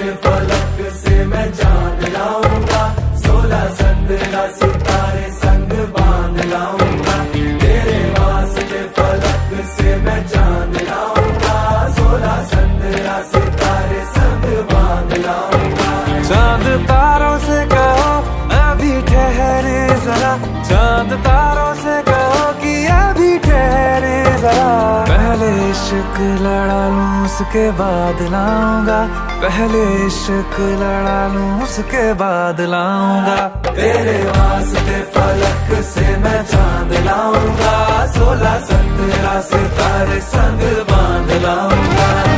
के फलक से मैं चांद लाऊंगा, 16 15 सितारे संग बांध लाऊंगा। तेरे वास्ते फलक से मैं चांद लाऊंगा, 16 15 सितारे संग बांध लाऊंगा। चांद तारों से कहो अभी ठहरे जरा, चांद तारों से कहो कि अभी ठहरे जरा। पहले इश्क लड़ा लूं उसके बाद लाऊंगा, पहले इश्क लड़ा लूं उसके बाद लाऊंगा। तेरे वास्ते फलक से मैं चांद लाऊंगा, 16 17 सितारे संग बांध लाऊंगा।